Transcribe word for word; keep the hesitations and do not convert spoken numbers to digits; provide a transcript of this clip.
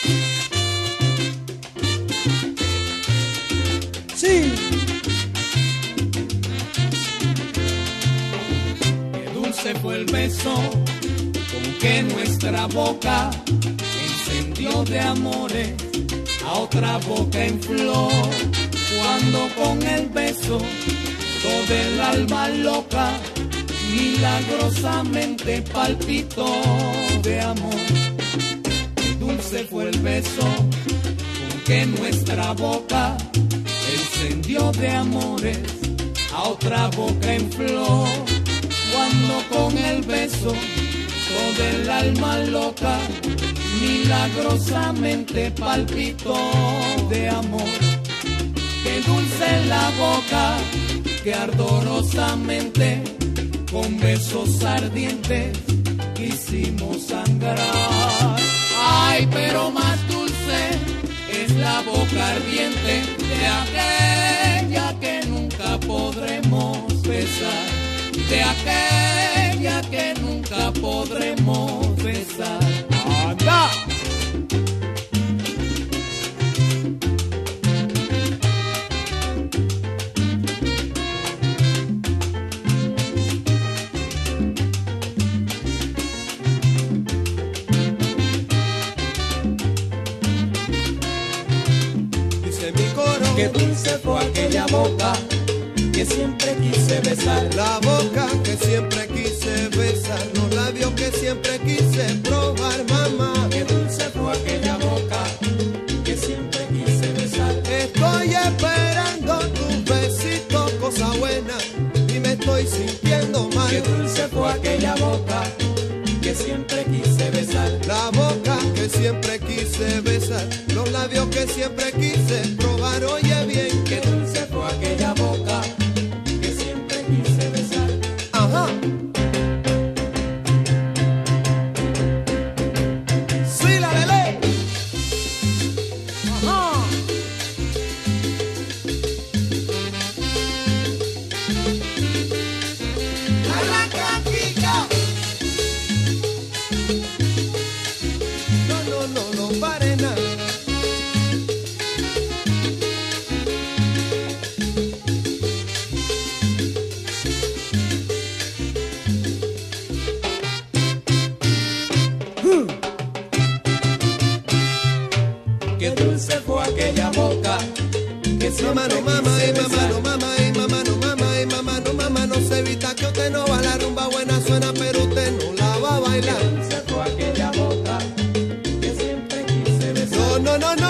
Sí. Qué dulce fue el beso con que nuestra boca encendió de amores a otra boca en flor. Cuando con el beso todo el alma loca milagrosamente palpitó de amor. Qué dulce fue el beso con que nuestra boca encendió de amores a otra boca en flor. Cuando con el beso todo el alma loca milagrosamente palpitó de amor. Qué dulce la boca que ardorosamente con besos ardientes quisimos sangrar. Ay, pero más dulce es la boca ardiente de aquella que nunca podremos besar, de aquella que nunca podremos besar. ¡Anda! Qué dulce fue aquella boca que siempre quise besar, la boca que siempre quise besar, los labios que siempre quise probar, mamá. Qué dulce fue aquella boca que siempre quise besar. Estoy esperando tus besitos, cosa buena, y me estoy sintiendo mal. Qué dulce fue aquella boca que siempre quise besar, la boca que siempre quise besar, los labios que siempre quise probar. Oye bien, qué dulce fue aquella boca que siempre quise besar. Ajá. Sí, la lele. Ajá. Arranca, Kika. No, no, no, no pare nada. Qué dulce fue aquella boca que mamá siempre no mama, quise y mamá besar. no mama, y mamá no mama, y mamá no mama, no se evita que usted no va. La rumba buena suena, pero usted no la va a bailar. Qué dulce fue aquella boca que siempre quise besar. No, no, no,